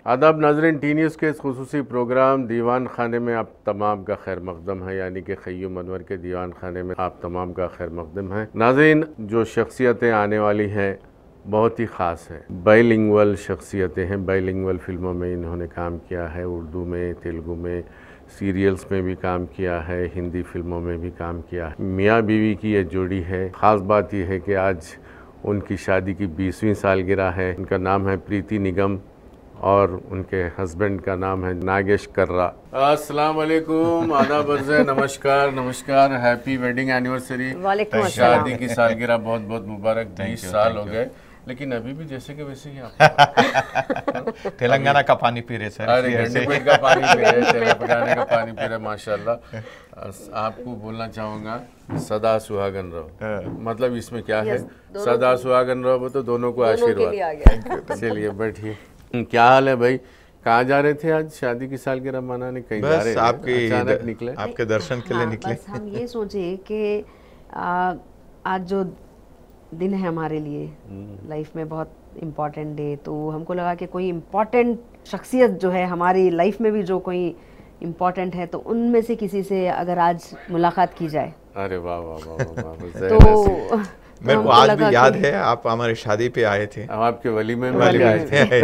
आदाब नाज़रीन, T news के इस खुसूसी प्रोग्राम दीवान खाने में आप तमाम का खैर मकदम है, यानी कि ख़य्यूम अनवर के दीवान खाने में आप तमाम का खैर मकदम है। नाज़रीन, जो शख्सियतें आने वाली हैं बहुत ही ख़ास है, बाइलिंगुअल शख्सियतें हैं। बाइलिंगुअल फ़िल्मों में इन्होंने काम किया है, उर्दू में, तेलुगु में, सीरियल्स में भी काम किया है, हिंदी फिल्मों में भी काम किया है। मियाँ बीवी की ये जोड़ी है। ख़ास बात यह है कि आज उनकी शादी की 20वीं सालगिरह है। उनका नाम है प्रीति निगम और उनके हस्बैंड का नाम है नागेश कर्रा। अस्सलाम वालेकुम, आदाब अर्ज़ है, नमस्कार नमस्कार, हैप्पी वेडिंग एनिवर्सरी। वालेकुम अस्सलाम। शादी की सालगिरह बहुत बहुत मुबारक। 20 साल हो गए, लेकिन अभी भी जैसे कि वैसे ही आप तेलंगाना का पानी पी रहे सर। अरे गंडीपेट का पानी पी रहे, तेलंगाना का पानी पी रहे, माशाल्लाह। आपको बोलना चाहूँगा सदा सुहागन रहो। मतलब इसमें क्या है, सदा सुहागन रहो, वो तो दोनों को आशीर्वाद। चलिए बैठिए। क्या हाल है भाई, कहाँ जा रहे थे आज शादी की सालगिरह मनाने? कहीं जा रहे थे? अचानक निकले? आपके दर्शन के लिए निकले। बस हम ये सोचे कि आज जो दिन है हमारे लिए लाइफ में बहुत इम्पोर्टेंट डे, तो हमको लगा कि कोई इम्पोर्टेंट शख्सियत जो है हमारी लाइफ में भी जो कोई इम्पोर्टेंट है, तो उनमें से किसी से अगर आज मुलाकात की जाए। अरे वाह वाह वाह वाह, तो मेरे को आज भी याद है आप हमारी शादी पे आए थे। हम आपके वली में आए थे।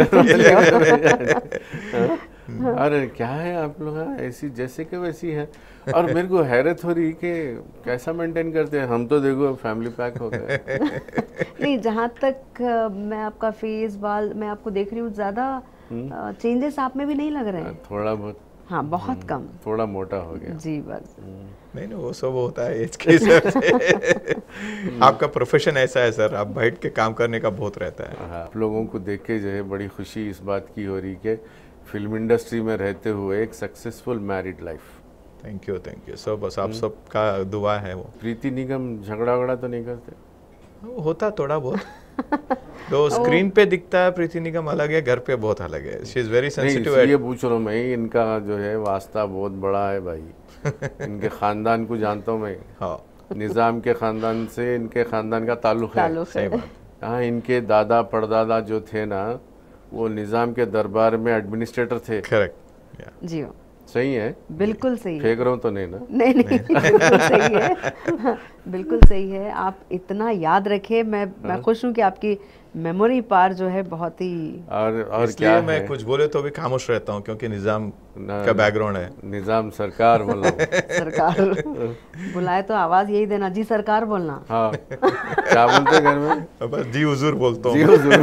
अरे क्या है आप लोग, ऐसी जैसे कि वैसी है। और मेरे को हैरत हो रही कि कैसा मेंटेन करते हैं। हम तो देखो फैमिली पैक हो गए। नहीं, जहाँ तक मैं आपका फेस बाल मैं आपको देख रही हूँ, ज़्यादा चेंजेस आप में भी नहीं लग रहे हैं। थोड़ा बहुत, हाँ, बहुत कम, थोड़ा मोटा हो गया जी बस। नहीं वो सब होता है एज के हिसाब से। आपका प्रोफेशन ऐसा है सर, आप बैठ के काम करने का बहुत रहता है। आप लोगों को देख के जो है बड़ी खुशी इस बात की हो रही कि फिल्म इंडस्ट्री में रहते हुए एक successful married life. Thank you सब, बस आप सब का दुआ है। वो प्रीति निगम झगड़ा वगड़ा तो नहीं करते? वो होता थोड़ा बहुत। तो स्क्रीन पे दिखता है प्रीति निगम अलग है, घर पे बहुत अलग है। She is very sensitive. ये पूछ रहा हूँ मैं, इनका जो है वास्ता बहुत बड़ा है भाई। इनके खानदान को जानता हूँ मैं। हाँ, निज़ाम के खानदान से इनके खानदान का ताल्लुक है। सही बात। हाँ, इनके दादा परदादा जो थे ना, वो निज़ाम के दरबार में एडमिनिस्ट्रेटर थे। करेक्ट जी हो, सही है, बिल्कुल सही है। फेंक रहा हूँ तो नहीं ना? नहीं बिल्कुल सही है। बिल्कुल सही है, आप इतना याद रखे। मैं खुश हूँ कि आपकी मेमोरी पार जो है बहुत ही। और क्या मैं कुछ बोले तो भी खामोश रहता हूँ क्योंकि निजाम का बैकग्राउंड है। निजाम सरकार बोला। सरकार बुलाए तो आवाज यही देना, जी सरकार बोलना। हाँ, क्या बोलते घर में? बस जी हुजूर बोलता जी हूँ। हुजूर।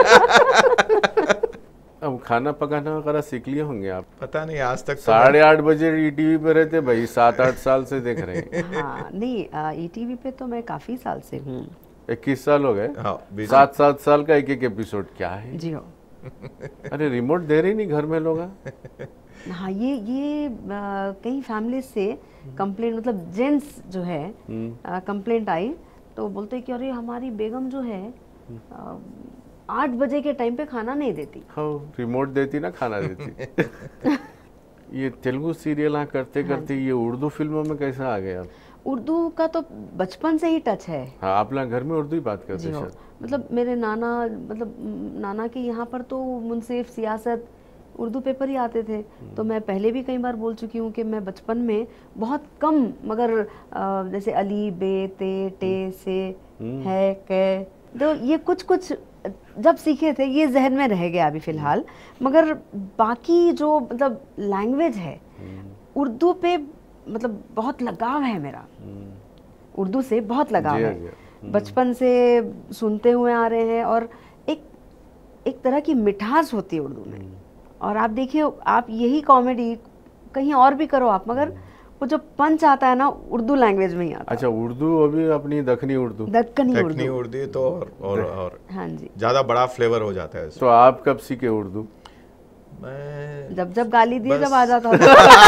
अब खाना पकाना वगैरह सीख लिए होंगे आप? पता नहीं, आज तक 8:30 बजे ईटीवी पे रहते भाई, 7-8 साल से देख रहे हैं। हाँ नहीं, ईटीवी पे तो मैं काफी साल से हूँ। 21 साल हो गए। हाँ, 7-7 साल का एक एपिसोड, क्या है? जी हो। अरे रिमोट दे रहे नहीं घर में लोग। हाँ, ये कई फैमिली से कंप्लेंट, मतलब जेंट्स जो है कंप्लेंट आई, तो बोलते कि अरे हमारी बेगम जो है 8 बजे के टाइम पे खाना नहीं देती। हाँ, रिमोट देती ना, खाना देती। ये तेलुगु सीरियल करते करते ये उर्दू फिल्मों में कैसा आ गया? उर्दू का तो बचपन से ही टच है। हाँ, आप लोग घर में उर्दू ही बात करते हैं? मतलब मेरे नाना के यहाँ पर तो मुंसिफ, सियासत, उर्दू पेपर ही आते थे। तो मैं पहले भी कई बार बोल चुकी हूँ कि मैं बचपन में बहुत कम, मगर जैसे अली, बे, ते, टे, से, है, के, तो ये कुछ जब सीखे थे ये जहन में रह गया अभी फ़िलहाल। मगर बाकी जो मतलब लैंग्वेज है, उर्दू पे मतलब बहुत लगाव है मेरा। उर्दू से बहुत लगाव है, बचपन से सुनते हुए आ रहे हैं। और एक तरह की मिठास होती है उर्दू में। और आप देखिए, आप यही कॉमेडी कहीं और भी करो आप, मगर वो जो पंच आता है ना, उर्दू लैंग्वेज में ही आता है। अच्छा, उर्दू अभी अपनी दक्कनी उर्दू, दक्कनी उर्दू तो और हाँ जी, ज्यादा बड़ा फ्लेवर हो जाता है। तो आप कब सीखे उर्दू? मैं जब गाली दिए जब आ जाता था।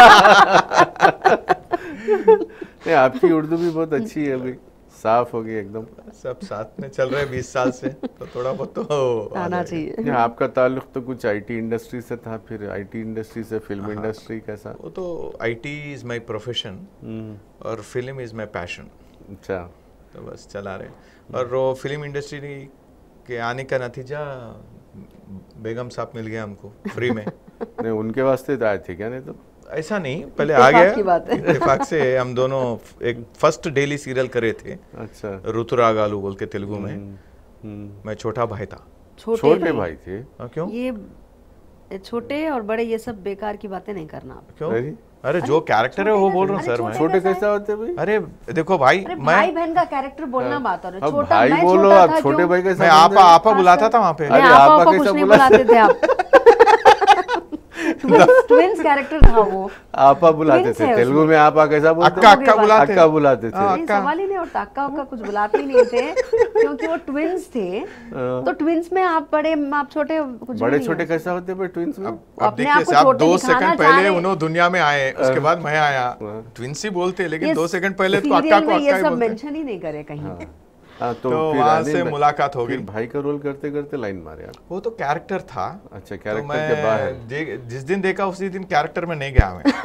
नहीं, आपकी उर्दू भी बहुत अच्छी है, अभी साफ हो गई एकदम। सब साथ में चल रहे हैं 20 साल से, तो थोड़ा बहुत तो आना चाहिए। आपका ताल्लुक तो कुछ आईटी इंडस्ट्री से था, फिर आईटी इंडस्ट्री से फिल्म इंडस्ट्री कैसा? वो तो आईटी इज माय प्रोफेशन और फिल्म इज माय पैशन। अच्छा, तो बस चला रहे। और वो फिल्म इंडस्ट्री के आने का नतीजा बेगम साहब मिल गया हमको फ्री में। नहीं उनके वास्ते तो आए थे क्या? नहीं तो ऐसा नहीं, पहले आ गया की बात है। इत्तेफाक से। हम दोनों एक फर्स्ट डेली सीरियल करे थे, अच्छा। ऋतुरागालू बोल के तेलुगु में। मैं छोटा भाई था। छोटे भाई थे? क्यों? ये छोटे और बड़े ये सब बेकार की बातें नहीं करना आप। क्यों? अरे जो कैरेक्टर है वो बोल रहा हूँ सर मैं। छोटे कैसे होते भाई? अरे देखो भाई, अरे मैं भाई बहन का कैरेक्टर बोलना बात हो रही है। अब छोटा भाई मैं बोलो, छोटा आप था छोटे क्यों? भाई कैसे? मैं आपा बुलाता था वहाँ पे। नहीं, अरे आपा आपा कुछ कैसा नहीं बुला? बुलाते थे आप। ट्विंस कैरेक्टर था वो। आपा बुलाते Twins थे है तेलुगु उसमें। में। आपा कैसा बोलते? अक्का अक्का बुलाते। अक्का बुलाते थे। नहीं, सवाल ही नहीं उठता। अक्का उक्का कुछ बुलाते ही नहीं थे क्योंकि वो ट्विंस थे। तो ट्विंस में आप बड़े आप छोटे कुछ भी बड़े नहीं छोटे हो। कैसा होते भाई ट्विंस में? अब अपने देखिए आप को साहब, छोटे 2 दिखाना सेकंड चाह पहले रहे। उन्होंने दुनिया में आए, उसके बाद मैं आया। ट्विंस ही बोलते, लेकिन 2 सेकंड पहले तो अक्का सीरियल को में अक्का ये ही सब बोलते। मेंशन ही नहीं करे कहीं। हाँ, तो फिर वहाँ आने से में- मुलाकात हो फिर गई। भाई का रोल करते करते लाइन मारे आप? वो तो कैरेक्टर था। अच्छा, तो कैरेक्टर मैं के बाहर। जिस दिन देखा उसी दिन कैरेक्टर में नहीं गया मैं।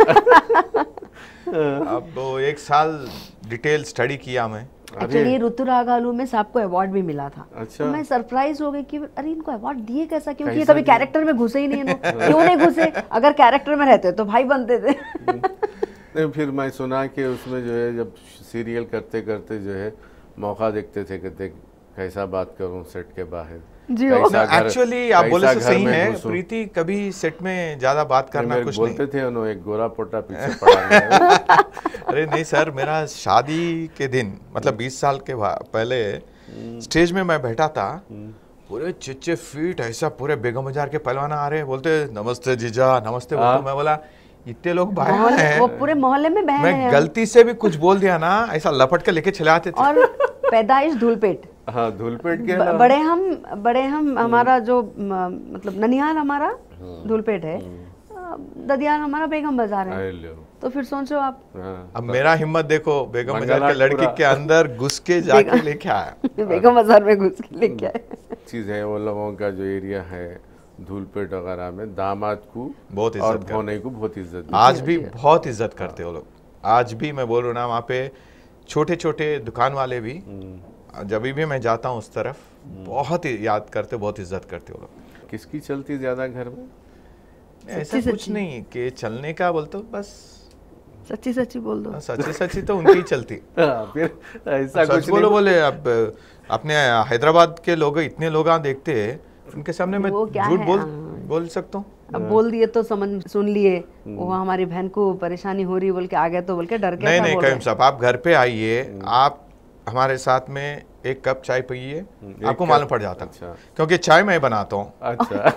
अब वो 1 साल डिटेल स्टडी किया मैं। एक्चुअली ऋतुरागालू में साहब को अवार्ड भी मिला था। अच्छा। तो मैं सरप्राइज हो गई कि अरे इनको अवार्ड दिए कैसा, क्योंकि ये कैसा कभी दिया? कैरेक्टर में घुसे ही नहीं है। क्यों नहीं घुसे? अगर कैरेक्टर में रहते तो भाई बनते थे। नहीं, फिर मैं सुना कि उसमें जो है जब सीरियल करते करते जो है मौका देखते थे, कहते कैसा बात करूं सेट के बाहर। जी हो। एक्चुअली आप बोले कैसा तो घर सही में है, घुसूं। प्रीति कभी सेट में ज्यादा बात करना मेरे कुछ बोलते नहीं। थे उन्होंने, एक गोरा पोटा पीछे पड़ा है। अरे नहीं सर, मेरा शादी के दिन मतलब 20 साल के पहले स्टेज में मैं बैठा था, पूरे चिच्चे फीट ऐसा पूरे बेगम बाजार के पहलवान आ रहे, बोलते नमस्ते जीजा नमस्ते। बोलते मैं बोला इतने लोग बाहर वो हैं, पूरे मोहल्ले में बहन मैं है। गलती से भी कुछ बोल दिया ना, ऐसा लपट के लेके चले आते थे। और पैदाइश धूलपेट। हाँ, धूलपेट के ना। बड़े हम हमारा जो मतलब ननिहाल हमारा धूलपेट है, ददियाल हमारा बेगम बाजार है। अरे लो। तो फिर सोचो आप। हाँ। अब मेरा हिम्मत देखो, बेगम बाजार के मंगलाट लड़की पूरा। के अंदर घुस के जाके लेके आया। बेगम बाजार में घुस के लेके आए। चीज है वो लोगों का जो एरिया है धूलपेट वगैरह में, दामाद को बहुत इज्जत और करते। भौने को बहुत इज्जत आज भी बहुत इज्जत करते हो लोग। आज भी मैं बोल रहा हूँ ना, वहाँ पे छोटे छोटे दुकान वाले भी जब भी मैं जाता हूँ उस तरफ बहुत ही याद करते, बहुत इज्जत करते हो लोग। किसकी चलती ज्यादा घर में? ऐसा कुछ नहीं कि चलने का बोलते हो, बस सच्ची सच्ची बोल दो। सच्ची सच्ची तो उनकी ही चलती। फिर ऐसा सच कुछ बोलो, नहीं। बोले अब अपने हैदराबाद के लोग इतने लोग देखते हैं, उनके सामने मैं वो क्या झूठ है, बोल सकता हूँ। अब बोल दिए तो समझ सुन लिए, वो हमारी बहन को परेशानी हो रही बोल के आ गए तो बोल के डर के नहीं ऐसा नहीं बोल रहे करीम साहब, आप घर पे आइए, आप हमारे साथ में 1 कप चाय पिए, आपको मालूम पड़ जाता। अच्छा। क्योंकि चाय मैं बनाता हूँ। अच्छा।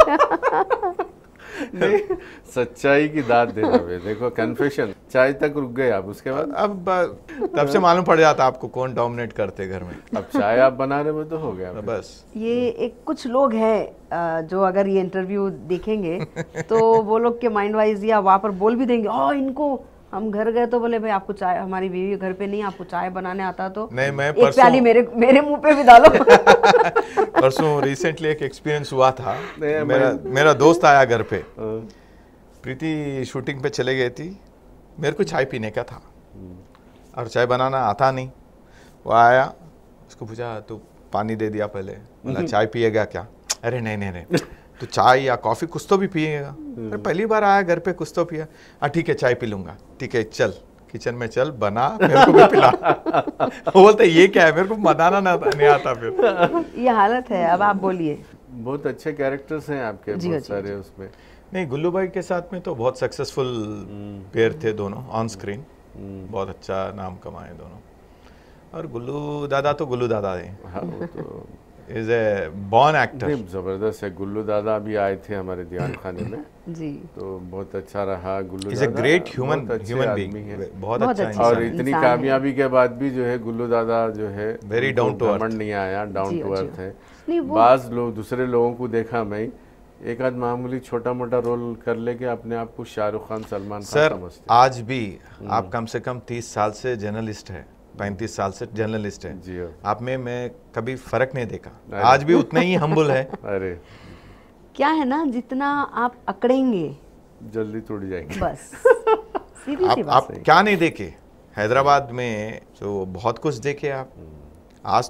नहीं, सच्चाई की दाद देना बे। देखो कन्फेशन, चाय तक रुक गए आप, उसके बाद अब तब से मालूम पड़ जाता आपको कौन डोमिनेट करते घर में। अब चाय आप बनाने में तो हो गया। बस ये एक कुछ लोग हैं जो अगर ये इंटरव्यू देखेंगे तो वो लोग के माइंड वाइज या वहाँ पर बोल भी देंगे, इनको हम घर गए तो बोले भाई आपको चाय, हमारी बीवी घर पे नहीं, आपको चाय बनाने आता तो नहीं, मैं एक परसों- प्याली मेरे मुंह पे भी डालो। परसों रिसेंटली एक एक्सपीरियंस हुआ था। नहीं, मेरा दोस्त आया घर पे, प्रीति शूटिंग पे चले गई थी, मेरे को चाय पीने का था और चाय बनाना आता नहीं। वो आया, उसको पूछा तू पानी दे दिया पहले, बोला चाय पिएगा क्या? अरे नहीं नहीं नहीं, तो चाय या कॉफी कुछ तो भी पिएगा। अरे पहली बार आया घर पे, कुछ तो पिया। ठीक है चाय पी लूंगा। ठीक है चल किचन में चल, बना, मेरे को भी पिला। वो बोलते ये क्या है, मेरे को बनाना नहीं आता। फिर ये हालत है। अब आप बोलिए। बहुत अच्छे कैरेक्टर्स हैं आपके, जी, बहुत जी, सारे उसमें। नहीं, गुल्लू भाई के साथ में तो बहुत सक्सेसफुल पेयर थे दोनों ऑन स्क्रीन, बहुत अच्छा नाम कमाए दोनों। और गुल्लू दादा तो गुल्लू दादा है, हाँ, वो तो इज ए बॉर्न एक्टर। नहीं, जबरदस्त है। गुल्लू दादा भी आए थे हमारे दीवान खाने में, जी। तो बहुत अच्छा रहा। गुल्लू इज ए दादा ग्रेट ह्यूमन बहुत अच्छे आदमी बीइंग, हैं। बहुत बहुत अच्छा अच्छे और इंसान। इतनी इंसान है। कामयाबी के बाद भी जो है गुल्लू दादा जो है Very उनको down to earth। घमंड नहीं आया, डाउन जी, टू जी। अर्थ है। नहीं, वो- बाज लोग, दूसरे लोगों को देखा मैं, एक आध मामूली छोटा मोटा रोल कर लेके अपने आप को शाहरुख खान, सलमान खान सर समझते। आज भी आप कम से कम 30 साल से जर्नलिस्ट है, 35 साल से जर्नलिस्ट है, जी हाँ। आप में मैं कभी फर्क नहीं देखा। अरे। आज भी उतना ही हम्बल है। अरे क्या है ना, जितना आप अकड़ेंगे जल्दी टूट जाएंगे। बस सीधी सी बात। आप क्या नहीं देखे हैदराबाद में, तो बहुत कुछ देखे आप। आज तो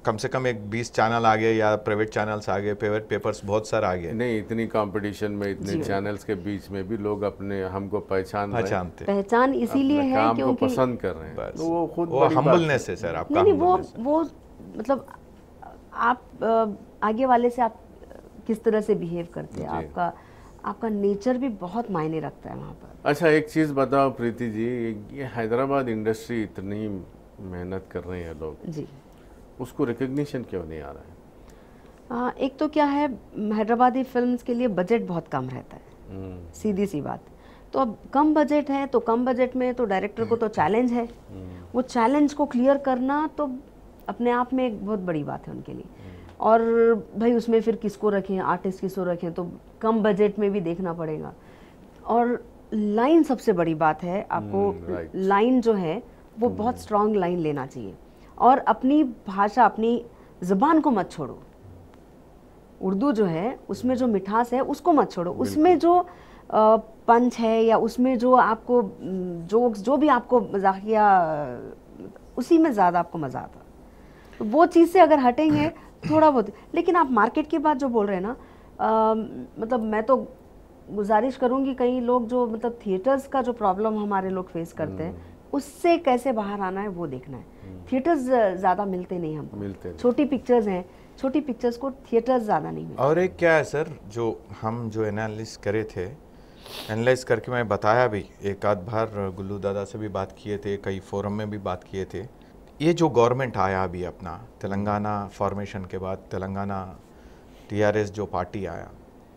कम से कम एक 20 चैनल आ गए या प्राइवेट चैनल्स आ गए, प्राइवेट पेपर्स बहुत सारे आ गए। नहीं, इतनी कंपटीशन में, इतने चैनल्स के बीच में भी लोग अपने हमको पहचानते पहचान इसीलिए है काम को क्योंकि पसंद कर रहे हैं, तो वो खुद वो हम्बलनेस है सर, आपका नहीं वो मतलब आप आगे वाले से आप किस तरह से बिहेव करते हैं, आपका नेचर भी बहुत मायने रखता है वहाँ पर। अच्छा, एक चीज़ बताओ प्रीति जी, ये हैदराबाद इंडस्ट्री इतनी मेहनत कर रहे हैं लोग जी, उसको रिकग्निशन क्यों नहीं आ रहा है? एक तो क्या है, हैदराबादी फिल्म्स के लिए बजट बहुत कम रहता है, सीधी सी बात। तो अब कम बजट है तो कम बजट में तो डायरेक्टर को तो चैलेंज है, वो चैलेंज को क्लियर करना तो अपने आप में एक बहुत बड़ी बात है उनके लिए। और भाई उसमें फिर किसको रखें, आर्टिस्ट किसको रखें, तो कम बजट में भी देखना पड़ेगा। और लाइन सबसे बड़ी बात है, आपको लाइन जो है वो बहुत स्ट्रांग लाइन लेना चाहिए, और अपनी भाषा, अपनी ज़बान को मत छोड़ो। उर्दू जो है उसमें जो मिठास है उसको मत छोड़ो, उसमें जो पंच है या उसमें जो आपको जोक्स, जो भी आपको मजाकिया, उसी में ज़्यादा आपको मज़ा आता। तो वो चीज़ से अगर हटेंगे थोड़ा बहुत। लेकिन आप मार्केट की बात जो बोल रहे हैं ना, मतलब मैं तो गुजारिश करूंगी, कई लोग जो मतलब थिएटर्स का जो प्रॉब्लम हमारे लोग फेस करते हैं, उससे कैसे बाहर आना है वो देखना है। थिएटर्स ज़्यादा मिलते नहीं हमको, छोटी पिक्चर्स हैं, छोटी पिक्चर्स को थिएटर्स ज़्यादा नहीं मिलते। और एक क्या है सर, जो हम जो एनालिस करे थे, एनालाइज करके मैं बताया भी, एक आध बार गुल्लू दादा से भी बात किए थे, कई फोरम में भी बात किए थे। ये जो गवर्नमेंट आया अभी अपना तेलंगाना फॉर्मेशन के बाद, तेलंगाना टीआरएस जो पार्टी आया,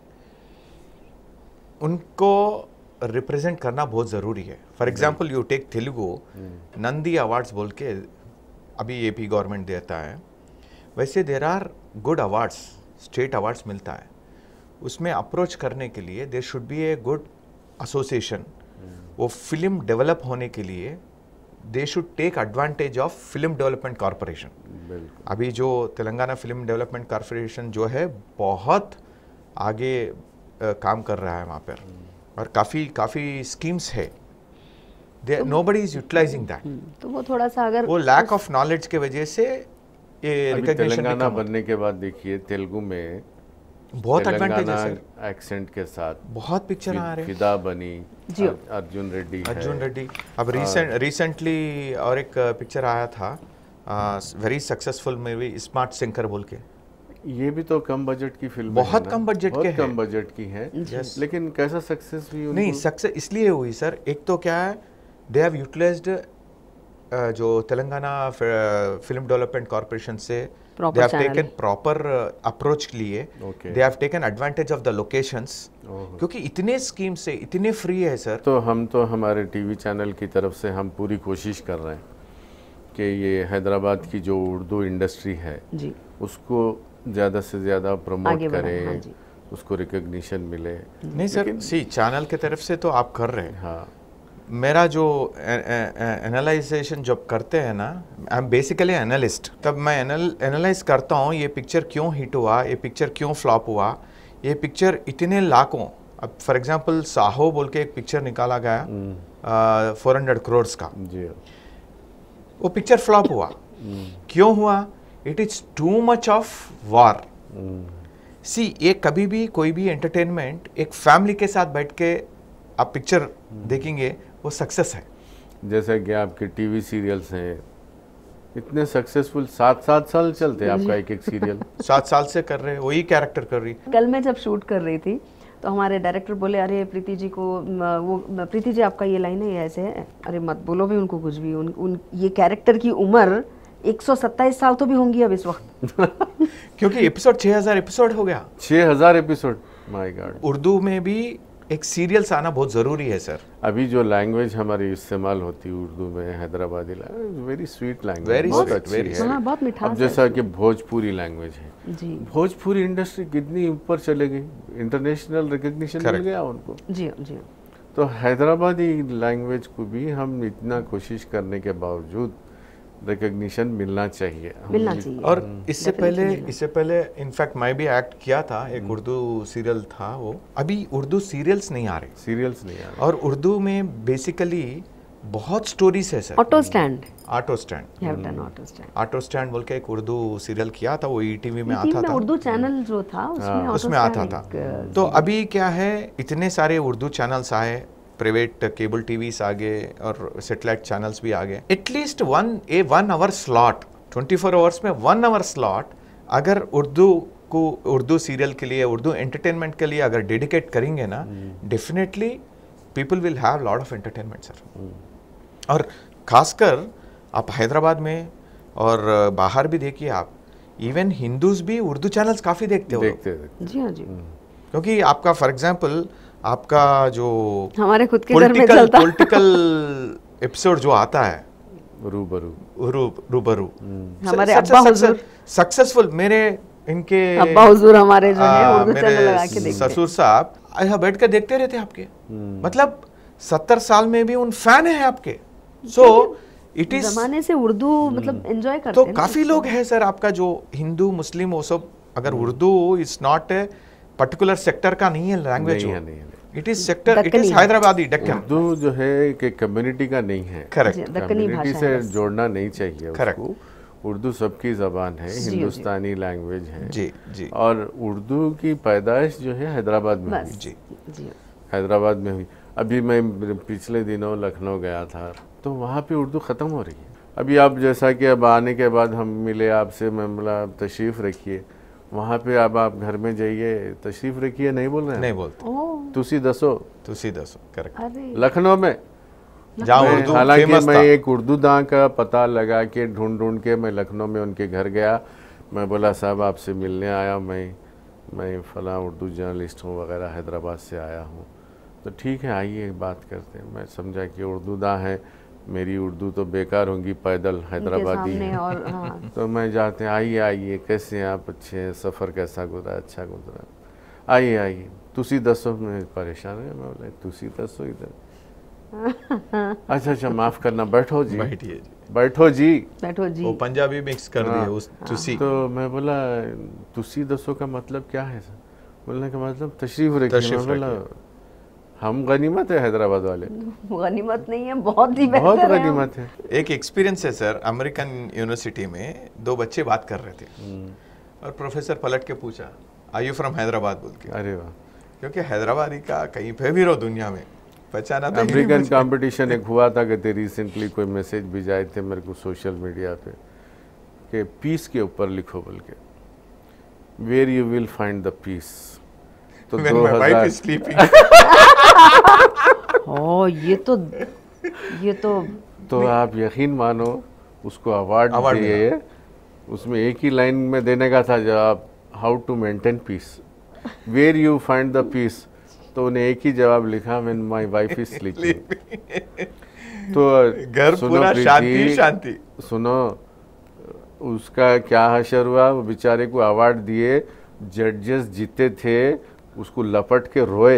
उनको रिप्रेजेंट करना बहुत ज़रूरी है। For example you take Telugu, Nandi awards बोल के अभी एपी गवर्नमेंट देता है, वैसे there are good awards, state awards मिलता है। उसमें अप्रोच करने के लिए there should be a good association. वो फिल्म डेवलप होने के लिए they should take advantage of film development corporation. अभी जो तेलंगाना फिल्म डेवलपमेंट कॉरपोरेशन जो है बहुत आगे काम कर रहा है वहाँ पर, और काफ़ी स्कीम्स है, नोबडी इज यूटिलाइजिंग दैट। तो वो थोड़ा सा अगर वो लैक ऑफ नॉलेज के वजह से ये रिकॉग्निशन तेलंगाना बनने के बाद देखिए तेलुगु में बहुत एडवांटेज है सर, एक्सेंट के साथ बहुत पिक्चर आ रहे हैं। फिदा बनी, अर्जुन रेड्डी। अब रिसेंटली और एक पिक्चर आया था, very successful movie, smart Shankar बोल के। ये भी तो कम बजट की फिल्म, बहुत कम बजट के, कम बजट की है, लेकिन कैसा सक्सेस हुई उनको? नहीं, सक्सेस इसलिए हुई सर, एक तो क्या है, दे हैव यूटिलाइज्ड जो तेलंगाना फिल्म डेवलपमेंट कॉर्पोरेशन से they have taken proper approach लिए, they have taken advantage of the locations, क्योंकि इतने स्कीम से इतने फ्री है सर। तो हम तो हमारे टीवी चैनल की तरफ से हम पूरी कोशिश कर रहे हैं कि ये हैदराबाद की जो उर्दू इंडस्ट्री है जी, उसको ज़्यादा से ज़्यादा प्रमोट करें, हाँ, उसको रिकग्निशन मिले। नहीं सर, सी चैनल की तरफ से तो आप कर रहे हैं। हाँ, मेरा जो एनालाइजेशन जब करते हैं ना, आई एम बेसिकली एनालिस्ट, तब मैं एनालाइज करता हूँ ये पिक्चर क्यों हिट हुआ, ये पिक्चर क्यों फ्लॉप हुआ, ये पिक्चर इतने लाखों, अब फॉर एग्जांपल साहो बोल के एक पिक्चर निकाला गया 400 करोड़ का जी, वो पिक्चर फ्लॉप हुआ। क्यों हुआ? It is too much of war. See, ये कभी भी कोई भी एंटरटेनमेंट एक फैमिली के साथ बैठ के आप पिक्चर देखेंगे, वो सक्सेस है। जैसे कि आपके टीवी सीरियल्स हैं इतने सक्सेसफुल, 7 साल चलते हैं आपका एक सीरियल। 7 साल से कर रहे हैं, वही कैरेक्टर कर रही। कल मैं जब शूट कर रही थी तो हमारे डायरेक्टर बोले, अरे प्रीति जी को वो, प्रीति जी आपका ये लाइन है, ये ऐसे है। अरे मत बोलो भी उनको कुछ भी, उन ये कैरेक्टर की उम्र 127 साल तो भी होंगी अब इस वक्त। क्योंकि एपिसोड 6000 एपिसोड हो गया, 6000 एपिसोड, माय गॉड। उर्दू में भी एक सीरियल्स आना बहुत ज़रूरी है सर। अभी जो लैंग्वेज हमारी इस्तेमाल होती है उर्दू में, Hyderabadi language, very sweet language, बहुत अच्छी है, हाँ, बहुत मिठास। अब जैसा कि भोजपुरी लैंग्वेज है जी, भोजपुरी इंडस्ट्री कितनी ऊपर चले गई, इंटरनेशनल रिकग्निशन मिल गया उनको जी जी। तो हैदराबादी लैंग्वेज को भी हम इतना कोशिश करने के बावजूद रिकग्निशन मिलना चाहिए। और इससे पहले इनफैक्ट मैं भी एक्ट किया था, एक उर्दू सीरियल था वो। अभी उर्दू सीरियल्स नहीं आ रहे, और उर्दू में बेसिकली बहुत स्टोरीज है sir. Auto stand, auto stand, you have done auto stand. Auto stand बोल के एक उर्दू सीरियल किया था, वो ईटीवी में टीवी आता में था, उर्दू चैनल जो था उसमें auto उसमें stand आता एक, था। तो अभी क्या है, इतने सारे उर्दू चैनल्स आए, प्राइवेट केबल टीवीज आ गए और सैटेलाइट चैनल्स भी आ गए। एटलीस्ट 1 आवर स्लॉट, 24 आवर्स में 1 आवर स्लॉट अगर उर्दू सीरियल के लिए, उर्दू एंटरटेनमेंट के लिए अगर डेडिकेट करेंगे ना, definitely people will have lot of entertainment sir. और खासकर आप हैदराबाद में और बाहर भी देखिए आप, इवन हिंदूज भी उर्दू चैनल्स काफ़ी देखते हो, जी हाँ जी, क्योंकि आपका फॉर एग्जांपल आपका जो हमारे खुद के घर में चलता पॉलिटिकल एपिसोड जो आता है, रूबरू हमारे अब्बा हुजूर सक्सेसफुल, मेरे इनके अब्बा हुजूर हमारे जो है उर्दू चैनल लगा के देखते, ससुर साहब यहाँ बैठ कर देखते रहते आपके, मतलब 70 साल में भी उन फैन है आपके। सो इट इज जमाने से उर्दू मतलब एंजॉय करते तो हैं। काफी लोग हैं सर आपका जो हिंदू मुस्लिम वो सब, अगर Urdu is not a particular sector का नहीं है language, it is sector, it is Hyderabadi Deccan. Urdu जो है कि कम्युनिटी का नहीं है, करेक्ट, कम्युनिटी से जोड़ना नहीं चाहिए उसको। उर्दू सबकी ज़बान है, हिंदुस्तानी लैंग्वेज है जी जी, और उर्दू की पैदाइश जो है हैदराबाद में हुई, जी जी, हैदराबाद में हुई। अभी मैं पिछले दिनों लखनऊ गया था, तो वहाँ पे उर्दू ख़त्म हो रही है। अभी आप जैसा कि अब आने के बाद हम मिले आपसे, मैं बोला तशरीफ़ रखिए, वहाँ पे अब आप घर में जाइए तशरीफ़ रखिए नहीं बोल रहे हैं, नहीं बोलते, तुसी दसो, करेक्ट। लखनऊ में जहाँ उर्दू हालांकि फेमस मैं था, एक उर्दू दां का पता लगा के ढूंढ के मैं लखनऊ में उनके घर गया। मैं बोला साहब आपसे मिलने आया, मैं फ़लाँ उर्दू जर्नलिस्ट हूँ वगैरह, हैदराबाद से आया हूँ। तो ठीक है आइए बात करते हैं। मैं समझा कि उर्दू दां है, मेरी उर्दू तो बेकार होंगी, पैदल हैदराबादी है। और हाँ। तो मैं जाते हैं, आइए कैसे हैं आप, अच्छे हैं, सफ़र कैसा गुजरा, अच्छा गुजरा, आइए तुसी दसो। मैं परेशान है, मैं बोला तुसी दसो इधर, अच्छा माफ़ करना, बैठो जी, बैठो जी, वो पंजाबी मिक्स कर दिए उस तुसी। तो मैं बोला तुसी दसो का मतलब क्या है सर? बोलने का मतलब तशरीफ़ रखिए। मैं बोला हम गनीमत है हैदराबाद वाले। गनीमत नहीं है, बहुत ही बहुत बेहतर है। गनीमत है। एक एक्सपीरियंस है सर, अमेरिकन यूनिवर्सिटी में 2 बच्चे बात कर रहे थे और प्रोफेसर पलट के पूछा आर यू फ्रॉम हैदराबाद बोल के। अरे वाह, क्योंकि हैदराबादी का कहीं पे भी रहो दुनिया में पहचाना तो अमेरिकन कंपटीशन एक हुआ था कि रिसेंटली कोई मैसेज भिजाए थे मेरे को सोशल मीडिया पे कि पीस के ऊपर लिखो बोल के, where you will find the peace. तो 2000 ओ ये तो आप यकीन मानो उसको अवार्ड दिए, उसमें एक ही लाइन में देने का था जवाब, how to maintain peace, where you find the peace. तो उन्हें एक ही जवाब लिखा, when my wife is sleeping. तो घर पूरा शांति शांति। सुनो उसका क्या हशर हुआ, वो बेचारे को अवार्ड दिए, जजेस जीते थे, उसको लपट के रोए।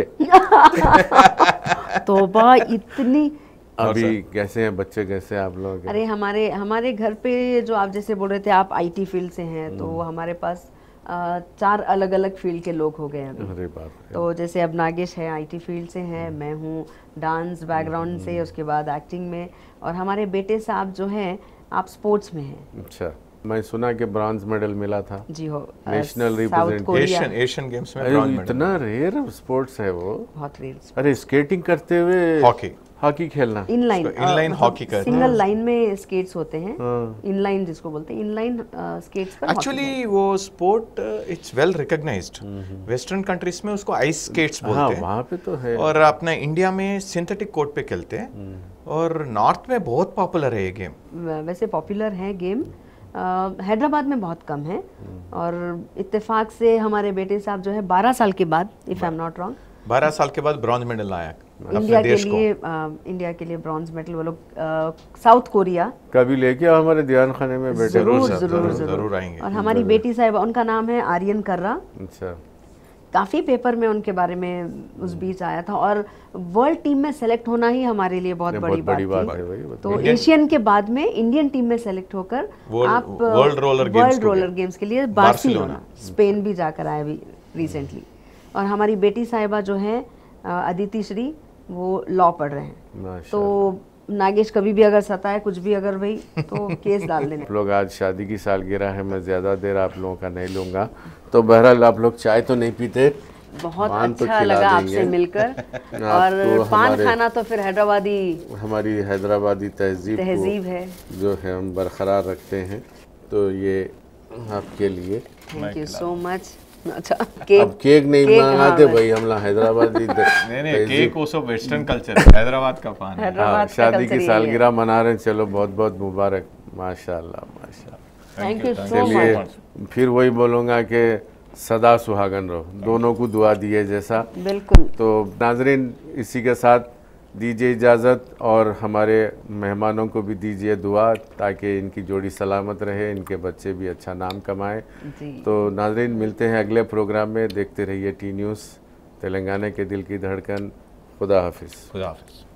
तौबा इतनी। अभी कैसे हैं बच्चे, कैसे आप लोग? अरे हमारे घर पे जो आप जैसे बोल रहे थे, आप आईटी फील्ड से हैं, तो हमारे पास 4 अलग अलग फील्ड के लोग हो गए अभी। अरे बाप रे। तो जैसे अब नागेश है आईटी फील्ड से हैं, मैं हूँ डांस बैकग्राउंड से, उसके बाद एक्टिंग में, और हमारे बेटे साहब जो हैं आप स्पोर्ट्स में हैं। अच्छा, मैं सुना कि ब्रॉन्ज मेडल मिला था। जी हो, नेशनल रिप्रेजेंटेशन एशियन गेम्स में ब्रॉन्ज मेडल। इतना रेयर स्पोर्ट्स है वो, बहुत रेयर। अरे स्केटिंग करते हुए हॉकी खेलना, इनलाइन हॉकी करते हैं, सिंगल लाइन में स्केट्स होते हैं, इनलाइन जिसको बोलते हैं, इनलाइन स्केट्स पर एक्चुअली वो sport it's well recognised. Western countries में उसको आइस स्केट्स बोलते हैं, वहाँ पे तो है, और अपने इंडिया में सिंथेटिक कोर्ट पे खेलते हैं, और नॉर्थ में बहुत पॉपुलर है ये गेम। वैसे पॉपुलर है गेम, हैदराबाद में बहुत कम है, और इत्तेफाक से हमारे बेटे साहब जो है 12 साल के बाद, if I am not wrong, 12 साल के बाद ब्रॉन्ज मेडल लाया इंडिया के लिए ब्रॉन्ज मेडल। वो लोग साउथ कोरिया, कभी लेके आओ हमारे दीवान खाने में बेटे, जरूर आएंगे। और हमारी बेटी साहिबा, उनका नाम है आर्यन कर्रा। अच्छा, काफ़ी पेपर में उनके बारे में उस बीच आया था, और वर्ल्ड टीम में सेलेक्ट होना ही हमारे लिए बहुत बड़ी बात थी। तो एशियन के बाद में इंडियन टीम में सेलेक्ट होकर आप वर्ल्ड रोलर गेम्स के लिए बार्सिलोना, स्पेन भी जाकर आए अभी रिसेंटली। और हमारी बेटी साहिबा जो है अदिति श्री, वो लॉ पढ़ रहे हैं। तो नागेश कभी भी अगर सताए कुछ भी अगर भाई तो केस डाल देने। आप लोग आज शादी की सालगिरह है, मैं ज़्यादा देर आप लोगों का नहीं लूँगा। तो बहरहाल आप लोग चाय तो नहीं पीते, बहुत पान तो अच्छा खिला लगा देंगे। आपसे मिलकर। और आपको पान हमारे- खाना तो फिर हैदराबादी हमारी हैदराबादी तहजीब है। जो है हम बरकरार रखते हैं, तो ये आपके लिए। Thank you so much. अच्छा अब केक केक नहीं मंगाते हाँ, भाई, हम लोग हैदराबादी नहीं केक वो सब वेस्टर्न कल्चर है, हैदराबाद का पान है। हैदराबाद का शादी culture की यही है। सालगिरह मना रहे हैं, चलो बहुत बहुत मुबारक, माशाल्लाह माशाल्लाह। थैंक यू सो चलिए मच। फिर वही बोलूँगा कि सदा सुहागन रहो, दोनों को दुआ दिए जैसा। बिल्कुल। तो नाजरीन इसी के साथ दीजिए इजाज़त, और हमारे मेहमानों को भी दीजिए दुआ ताकि इनकी जोड़ी सलामत रहे, इनके बच्चे भी अच्छा नाम कमाएं। जी। तो नाजरीन मिलते हैं अगले प्रोग्राम में, देखते रहिए टी न्यूज़ तेलंगाना के दिल की धड़कन। खुदा हाफिज़। खुदा हाफिज़।